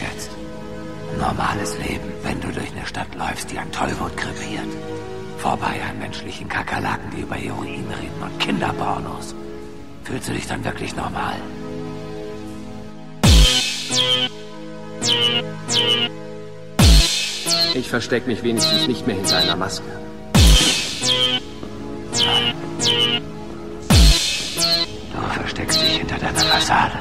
jetzt? Ein normales Leben, wenn du durch eine Stadt läufst, die an Tollwut krepiert. Vorbei an menschlichen Kakerlaken, die über Heroin reden und Kinderpornos. Fühlst du dich dann wirklich normal? Ich verstecke mich wenigstens nicht mehr hinter einer Maske. Du versteckst dich hinter deiner Fassade.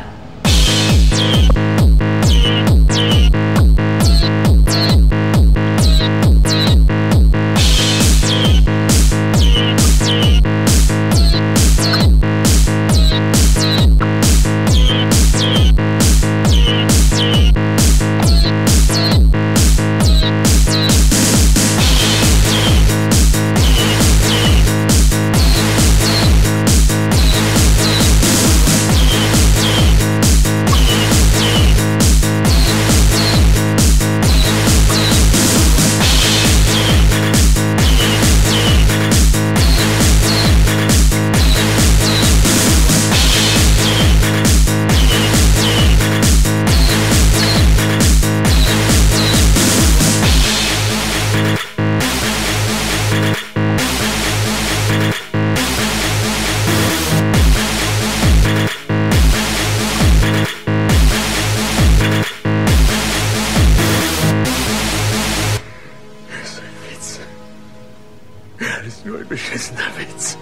Alles nur ein beschissener Witz.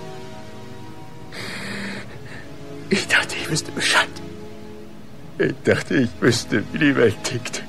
Ich dachte, ich wüsste Bescheid. Ich dachte, ich wüsste, wie die Welt tickt.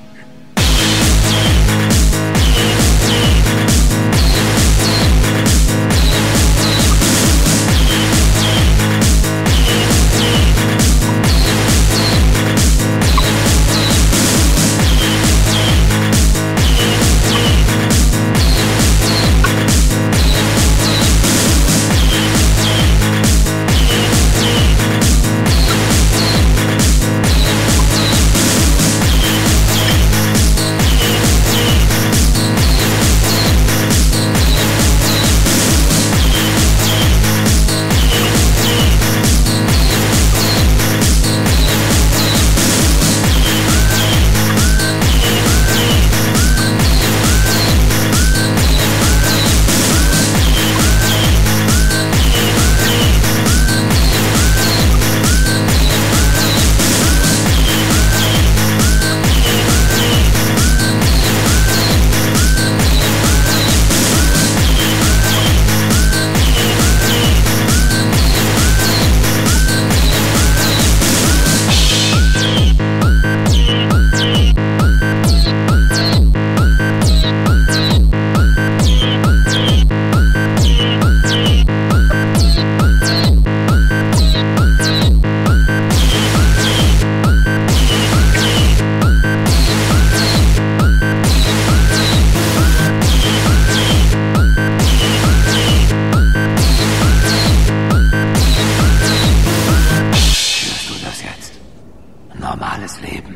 Normales Leben.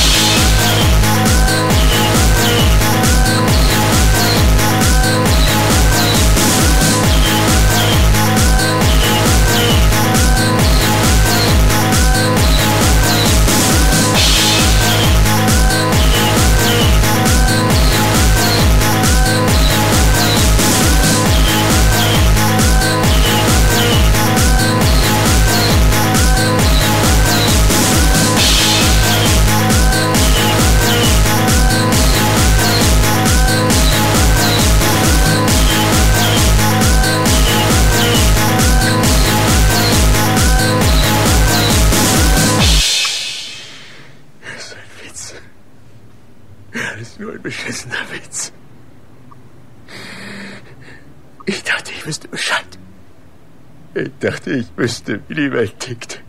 Alles nur ein beschissener Witz. Ich dachte, ich wüsste Bescheid. Ich dachte, ich wüsste, wie die Welt tickt.